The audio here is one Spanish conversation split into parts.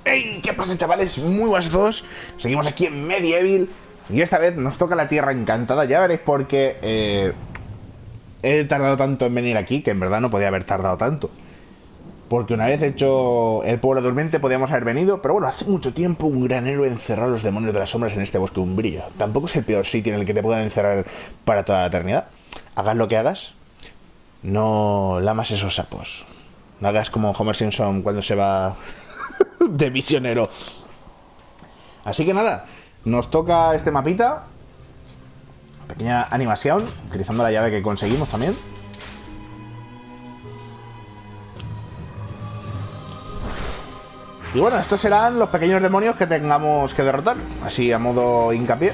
¡Hey! ¿Qué pasa, chavales? Muy buenas a todos. Seguimos aquí en Medieval. Y esta vez nos toca la Tierra Encantada. Ya veréis por qué he tardado tanto en venir aquí, que en verdad no podía haber tardado tanto. Porque una vez hecho el pueblo durmiente podíamos haber venido. Pero bueno, hace mucho tiempo un gran héroe encerró a los demonios de las sombras en este bosque umbrío. Tampoco es el peor sitio en el que te puedan encerrar para toda la eternidad. Hagas lo que hagas, no lamas esos sapos. No hagas como Homer Simpson cuando se va de misionero. Así que nada, nos toca este mapita. Pequeña animación, utilizando la llave que conseguimos también. Y bueno, estos serán los pequeños demonios que tengamos que derrotar. Así a modo hincapié.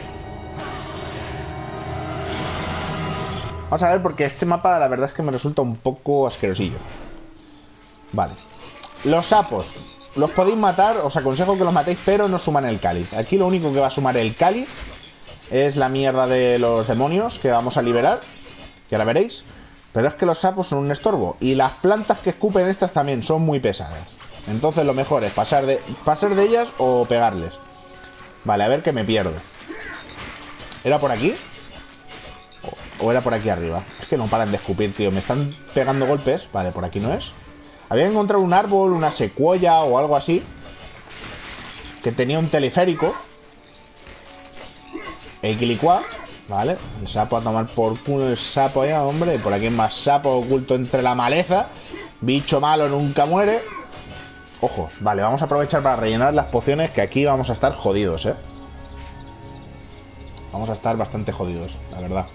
Vamos a ver, porque este mapa la verdad es que me resulta un poco asquerosillo. Vale. Los sapos los podéis matar, os aconsejo que los matéis, pero no suman el cáliz. Aquí lo único que va a sumar el cáliz es la mierda de los demonios que vamos a liberar, que ahora veréis. Pero es que los sapos son un estorbo. Y las plantas que escupen estas también son muy pesadas. Entonces lo mejor es pasar de ellas o pegarles. Vale, a ver que me pierdo. ¿Era por aquí? ¿O era por aquí arriba? Es que no paran de escupir, tío. Me están pegando golpes. Vale, por aquí no es. Había encontrado un árbol, una secuoya o algo así, que tenía un teleférico. Equilicua. Vale, el sapo a tomar por culo el sapo ya, hombre. Por aquí hay más sapo oculto entre la maleza. Bicho malo nunca muere. Ojo, vale, vamos a aprovechar para rellenar las pociones, que aquí vamos a estar jodidos, Vamos a estar bastante jodidos, la verdad.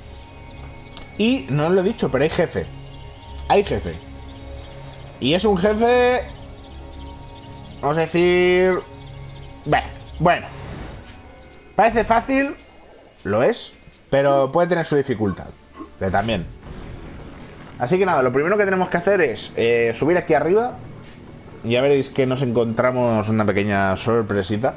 Y no os lo he dicho, pero hay jefe. Hay jefe. Y es un jefe... Vamos a decir... Bueno. Parece fácil. Lo es. Pero puede tener su dificultad. Pero también. Así que nada, lo primero que tenemos que hacer es subir aquí arriba. Ya veréis que nos encontramos una pequeña sorpresita.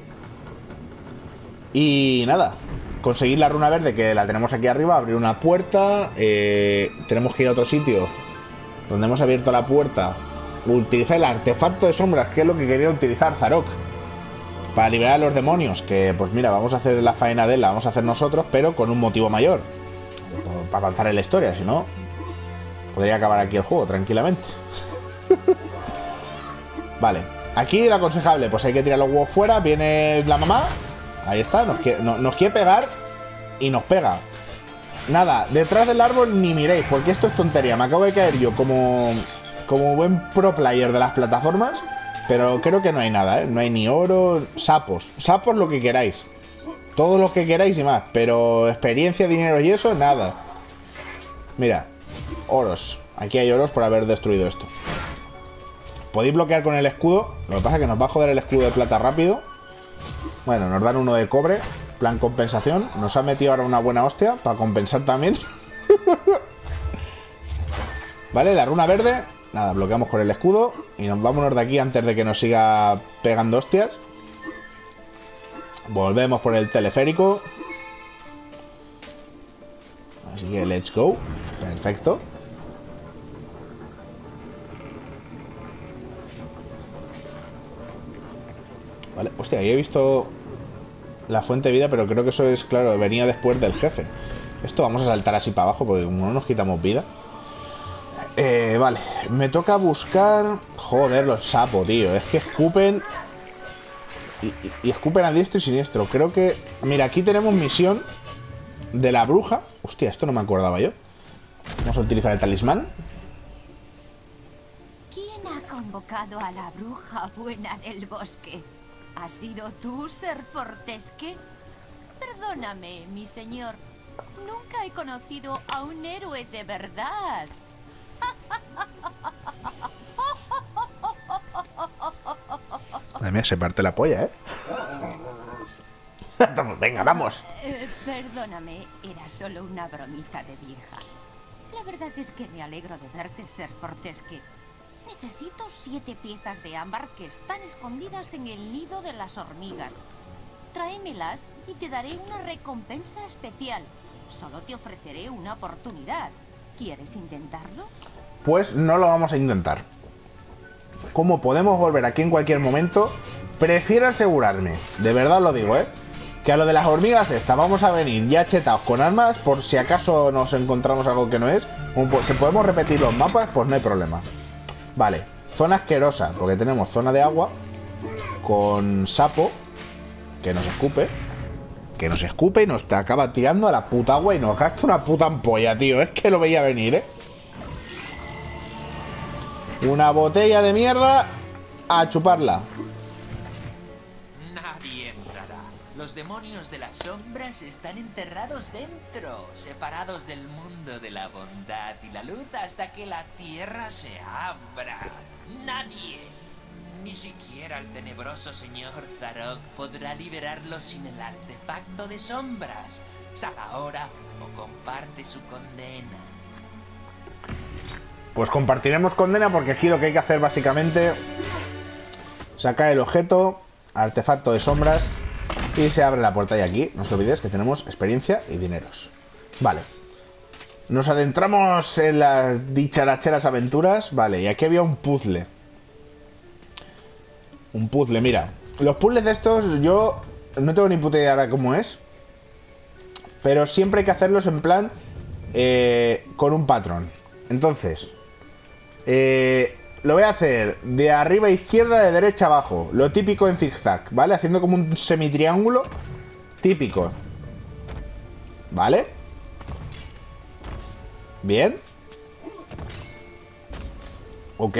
Y nada, conseguir la runa verde, que la tenemos aquí arriba. Abrir una puerta. Tenemos que ir a otro sitio donde hemos abierto la puerta. Utilizar el artefacto de sombras, que es lo que quería utilizar Zarok, para liberar a los demonios. Que pues mira, vamos a hacer la faena de él, la vamos a hacer nosotros, pero con un motivo mayor, para avanzar en la historia. Si no, podría acabar aquí el juego tranquilamente. Vale, aquí lo aconsejable, pues hay que tirar los huevos fuera. Viene la mamá. Ahí está, nos quiere pegar. Y nos pega. Nada, detrás del árbol ni miréis, porque esto es tontería. Me acabo de caer yo como buen pro player de las plataformas. Pero creo que no hay nada, No hay ni oro, sapos. Sapos lo que queráis. Todo lo que queráis y más. Pero experiencia, dinero y eso, nada. Mira, oros. Aquí hay oros por haber destruido esto. Podéis bloquear con el escudo. Lo que pasa es que nos va a joder el escudo de plata rápido. Bueno, nos dan uno de cobre. Plan compensación. Nos ha metido ahora una buena hostia para compensar también. Vale, la runa verde. Nada, bloqueamos con el escudo. Y nos vámonos de aquí antes de que nos siga pegando hostias. Volvemos por el teleférico. Así que let's go. Perfecto. Vale, hostia, ahí he visto la fuente de vida, pero creo que eso es, claro, venía después del jefe. Esto vamos a saltar así para abajo, porque como no nos quitamos vida. Vale, me toca buscar... Joder, los sapos, tío. Es que escupen... Y escupen a diestro y siniestro. Creo que... Mira, aquí tenemos misión de la bruja. Hostia, esto no me acordaba yo. Vamos a utilizar el talismán. ¿Quién ha convocado a la bruja buena del bosque? ¿Has sido tú, Ser Fortesque? Perdóname, mi señor. Nunca he conocido a un héroe de verdad. Madre mía, se parte la polla, Vamos, venga, vamos. Perdóname, era solo una bromita de vieja. La verdad es que me alegro de verte, Ser Fortesque. Necesito 7 piezas de ámbar que están escondidas en el nido de las hormigas. Tráemelas y te daré una recompensa especial. Solo te ofreceré una oportunidad. ¿Quieres intentarlo? Pues no lo vamos a intentar. como podemos volver aquí en cualquier momento, prefiero asegurarme, de verdad lo digo, que a lo de las hormigas estas vamos a venir ya chetados con armas, por si acaso nos encontramos algo que no es. Que podemos repetir los mapas, pues no hay problema. Vale, zona asquerosa, porque tenemos zona de agua con sapo que nos escupe. Que nos escupe y nos te acaba tirando a la puta agua y nos gasta una puta ampolla, tío. Es que lo veía venir, Una botella de mierda a chuparla. Nadie entrará. Los demonios de las sombras están enterrados dentro, separados del mundo de la bondad y la luz hasta que la tierra se abra. Nadie, ni siquiera el tenebroso señor Zarok, podrá liberarlos sin el artefacto de sombras. Sal ahora o comparte su condena. Pues compartiremos condena porque aquí lo que hay que hacer básicamente... sacar el objeto, artefacto de sombras, y se abre la puerta. Y aquí, no os olvidéis que tenemos experiencia y dineros. Vale. Nos adentramos en las dicharacheras aventuras. Vale, y aquí había un puzzle. Un puzzle, mira. Los puzzles de estos yo no tengo ni puta idea ahora cómo es. Pero siempre hay que hacerlos en plan con un patrón. Entonces, lo voy a hacer de arriba a izquierda, de derecha a abajo. Lo típico en zigzag, ¿vale? Haciendo como un semitriángulo típico. ¿Vale? Bien. Ok.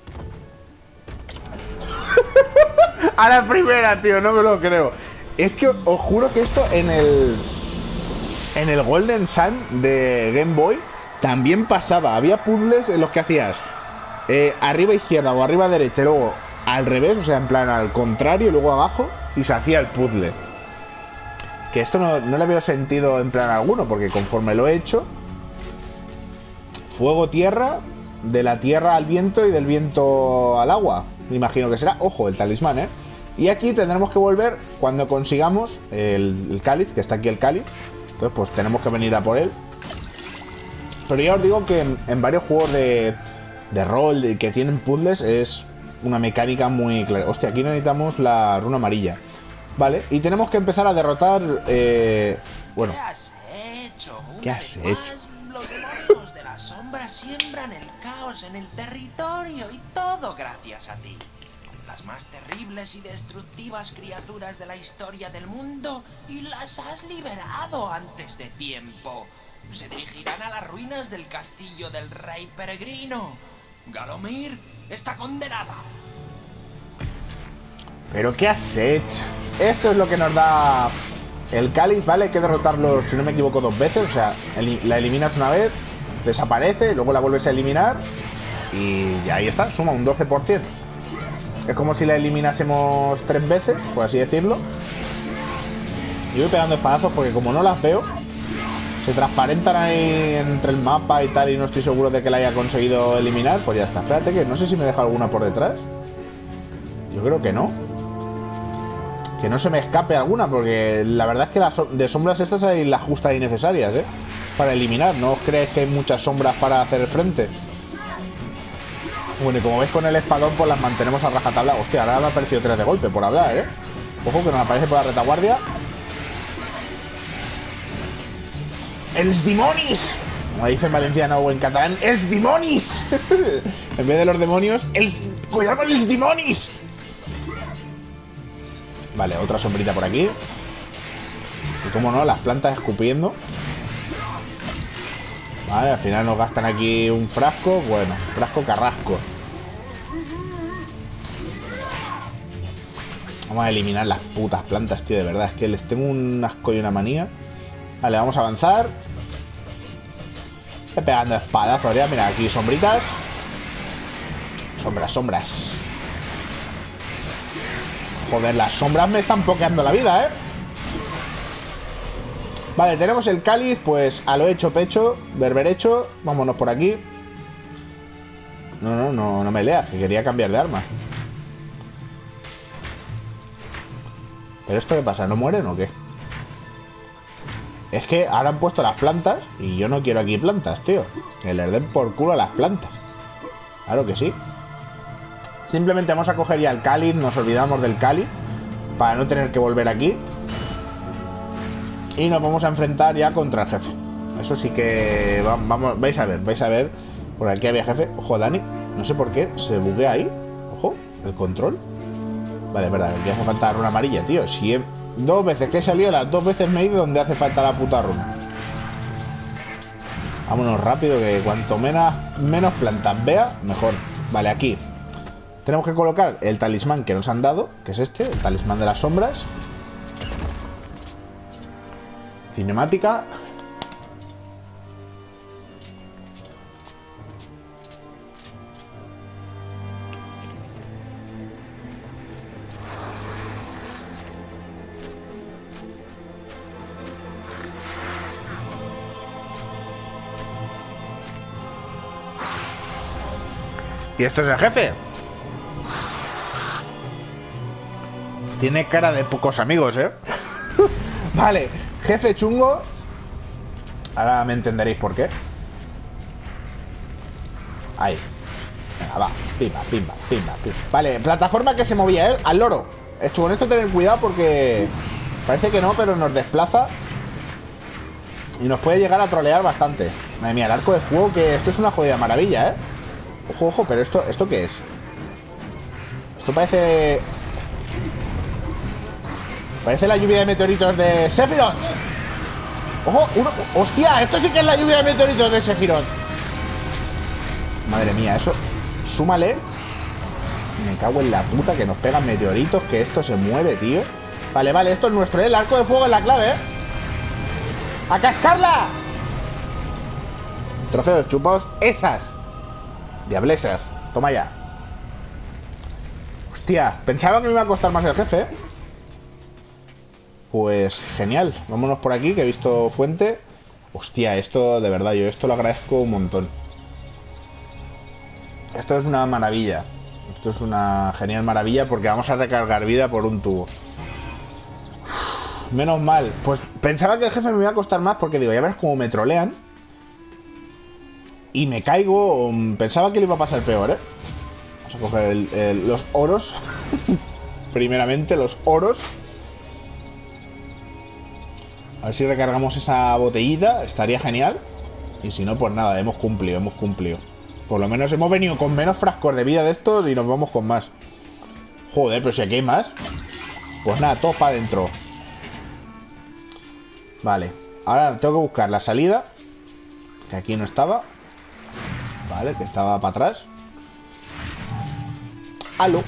A la primera, tío, no me lo creo. Es que os juro que esto en el Golden Sun de Game Boy también pasaba. Había puzzles en los que hacías arriba izquierda o arriba derecha y luego al revés, o sea, en plan al contrario y luego abajo, y se hacía el puzzle. Que esto no le veo sentido en plan alguno, porque conforme lo he hecho, fuego, tierra, de la tierra al viento y del viento al agua. Me imagino que será, ojo, el talismán, Y aquí tendremos que volver cuando consigamos el cáliz, que está aquí el cáliz. Entonces pues tenemos que venir a por él. Pero ya os digo que en varios juegos de rol que tienen puzzles es una mecánica muy clara. Hostia, aquí necesitamos la runa amarilla. Vale, y tenemos que empezar a derrotar... bueno. ¿Qué has hecho? ¿Qué has hecho? Los demonios de la sombra siembran el caos en el territorio y todo gracias a ti. Las más terribles y destructivas criaturas de la historia del mundo, y las has liberado antes de tiempo. Se dirigirán a las ruinas del castillo del rey peregrino. Galomir está condenada. ¿Pero qué has hecho? Esto es lo que nos da el cáliz, ¿vale? Hay que derrotarlo, si no me equivoco, 2 veces. O sea, la eliminas una vez, desaparece, luego la vuelves a eliminar y ahí está, suma un 12%. Es como si la eliminásemos 3 veces, por así decirlo. Y voy pegando espadazos porque como no las veo, se transparentan ahí entre el mapa y tal, y no estoy seguro de que la haya conseguido eliminar, pues ya está. Espérate, que no sé si me deja alguna por detrás. Yo creo que no. Que no se me escape alguna, porque la verdad es que las de sombras estas hay las justas y necesarias, para eliminar. No os creéis que hay muchas sombras para hacer frente. Bueno, y como veis con el espadón, pues las mantenemos a rajatabla. Hostia, ahora me ha aparecido 3 de golpe por hablar, Ojo que nos aparece por la retaguardia. ¡Els dimonis! Como dice en valenciano o en catalán, ¡els dimonis! En vez de los demonios, ¡cuidado con los dimonis! Vale, otra sombrita por aquí. Y como no, las plantas escupiendo. Vale, al final nos gastan aquí un frasco. Bueno, frasco carrasco. Vamos a eliminar las putas plantas, tío, de verdad. Es que les tengo un asco y una manía. Vale, vamos a avanzar. Estoy pegando espadas, podría. Mira, aquí sombritas. Sombras, sombras. Joder, las sombras me están pokeando la vida, Vale, tenemos el cáliz, pues a lo hecho pecho, berberecho. Vámonos por aquí. No me leas, que quería cambiar de arma. ¿Pero esto qué pasa? ¿No mueren o qué? Es que ahora han puesto las plantas y yo no quiero aquí plantas, tío. Que les den por culo a las plantas. Claro que sí. Simplemente vamos a coger ya el cáliz, nos olvidamos del cáliz para no tener que volver aquí. Y nos vamos a enfrentar ya contra el jefe. Eso sí que... vamos, vais a ver. Por aquí había jefe. Ojo, Dani. No sé por qué. Se buguea ahí. Ojo, el control. Vale, es verdad. Aquí hace falta la runa amarilla, tío. Si he... 2 veces que he salido, las 2 veces me he ido donde hace falta la puta runa. Vámonos rápido, que cuanto menos plantas vea, mejor. Vale, aquí tenemos que colocar el talismán que nos han dado, que es este, el talismán de las sombras. Cinemática. Y esto es el jefe. Tiene cara de pocos amigos, ¿eh? Vale, jefe chungo. Ahora me entenderéis por qué. Ahí. Venga, va. Pimba. Vale, plataforma que se movía, ¿eh? Al loro. Esto, con esto tener cuidado porque... parece que no, pero nos desplaza. Y nos puede llegar a trolear bastante. Madre mía, el arco de fuego, que esto es una jodida maravilla, ¿eh? Ojo, pero ¿esto qué es? Esto parece... parece la lluvia de meteoritos de Sephiroth. ¡Ojo! ¡Hostia! Esto sí que es la lluvia de meteoritos de Sephiroth. Madre mía, eso... súmale. Me cago en la puta que nos pegan meteoritos, que esto se mueve, tío. Vale, esto es nuestro, ¿eh? El arco de fuego es la clave, ¿eh? ¡A cascarla! Trofeos chupados, esas diablesas, toma ya. Hostia, pensaba que me iba a costar más el jefe, ¿eh? Pues genial, vámonos por aquí, que he visto fuente. Hostia, esto de verdad, yo esto lo agradezco un montón. Esto es una maravilla. Esto es una genial maravilla porque vamos a recargar vida por un tubo. Menos mal. Pues pensaba que el jefe me iba a costar más porque digo, ya verás cómo me trolean. Y me caigo. Pensaba que le iba a pasar peor, ¿eh? Vamos a coger los oros. Primeramente, los oros. A ver si recargamos esa botellita. Estaría genial. Y si no, pues nada, hemos cumplido. Por lo menos hemos venido con menos frascos de vida de estos y nos vamos con más. Joder, pero si aquí hay más. Pues nada, todo para adentro. Vale, ahora tengo que buscar la salida. Que aquí no estaba. Vale, que estaba para atrás. ¡Aló!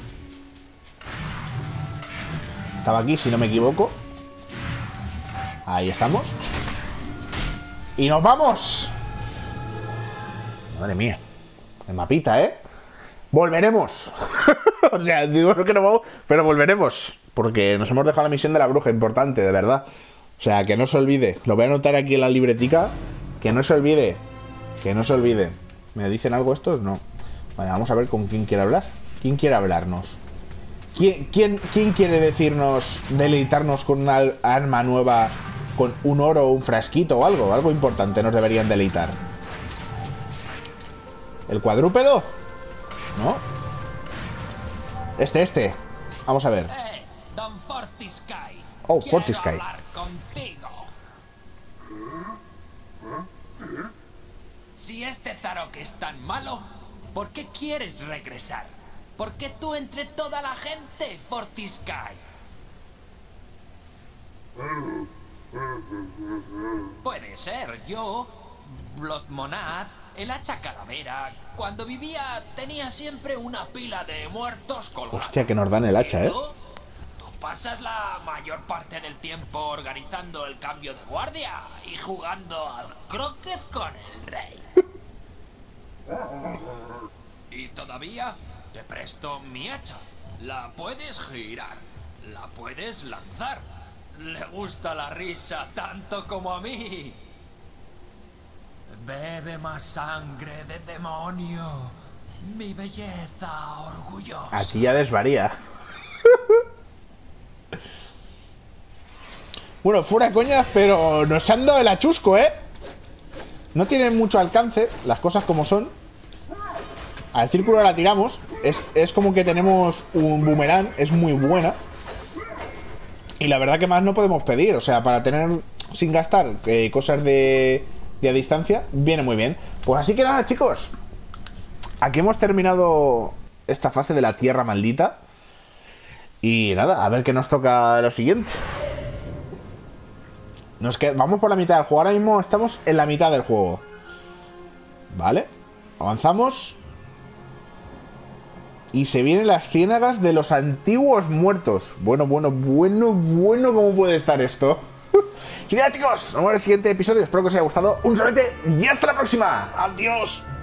Estaba aquí, si no me equivoco. Ahí estamos. ¡Y nos vamos! Madre mía. El mapita, ¿eh? ¡Volveremos! O sea, digo que no vamos, pero volveremos. Porque nos hemos dejado la misión de la bruja, importante, de verdad. O sea, que no se olvide. Lo voy a anotar aquí en la libretica. Que no se olvide. Que no se olvide. ¿Me dicen algo estos? No. Vale, vamos a ver con quién quiere hablar. ¿Quién quiere hablarnos? ¿Quién quiere decirnos, deleitarnos con una arma nueva, con un oro o un frasquito o algo? Algo importante nos deberían deleitar. ¿El cuadrúpedo? ¿No? Este. Vamos a ver. Don Fortisky. Oh, Fortisky. Contigo. Si este Zarok es tan malo, ¿por qué quieres regresar? ¿Por qué tú entre toda la gente, Fortisky? Puede ser, yo, Bloodmonad, el hacha calavera, cuando vivía tenía siempre una pila de muertos colgados. Hostia, que nos dan el hacha, ¿eh? Tú pasas la mayor parte del tiempo organizando el cambio de guardia y jugando al croquet con el rey. Y todavía te presto mi hacha. La puedes girar, la puedes lanzar. Le gusta la risa tanto como a mí. Bebe más sangre de demonio, mi belleza orgullosa. Aquí ya desvaría. Bueno, fuera coñas, pero nos han dado el achusco, ¿eh? No tienen mucho alcance, las cosas como son. Al círculo la tiramos. es como que tenemos un boomerang, es muy buena. Y la verdad que más no podemos pedir. O sea, para tener sin gastar cosas de a distancia, viene muy bien. Pues así que nada, chicos. Aquí hemos terminado esta fase de la tierra maldita. Y nada, a ver qué nos toca lo siguiente. Vamos por la mitad del juego. Ahora mismo estamos en la mitad del juego. Vale. Avanzamos. Y se vienen las ciénagas de los antiguos muertos. Bueno, ¿cómo puede estar esto? Y nada, chicos, nos vemos en el siguiente episodio. Espero que os haya gustado. Un saludete y hasta la próxima. Adiós.